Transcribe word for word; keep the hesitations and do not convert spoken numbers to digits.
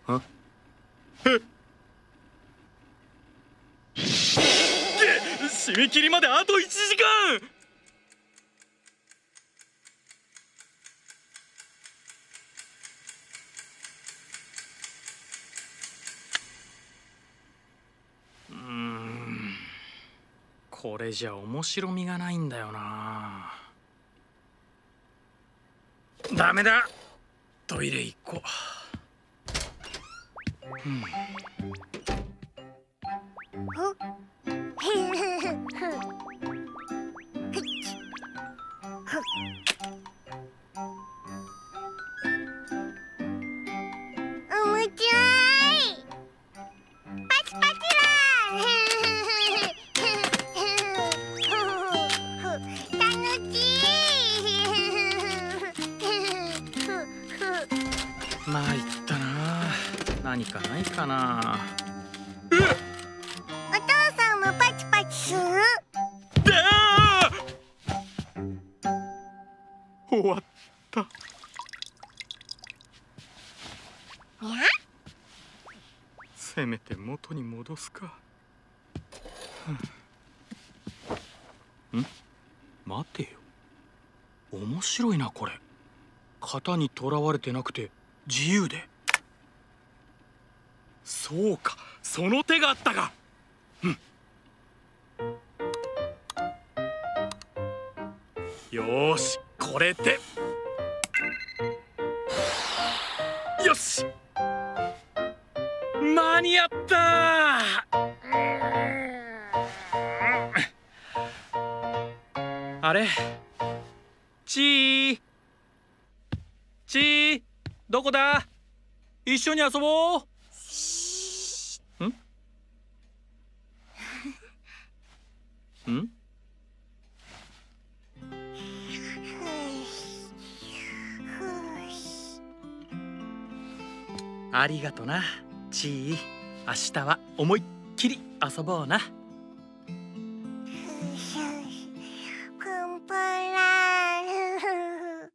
はえっ締め切りまであといちじかん。うーん、これじゃ面白みがないんだよな。ダメだ、トイレ行こう。うん、参ったな。何かないかな。えっ、 お父さんもパチパチする？ だー、終わった。 にゃ？ せめて元に戻すか。ん？待てよ。面白いなこれ。型にとらわれてなくて自由で。そうか、その手があったか。うん。よーし、これで。よし、間に合ったー。あれ、ちーちー、どこだ？一緒に遊ぼう。ん？ん？ありがとな、ちー。明日は思いっきり遊ぼうな。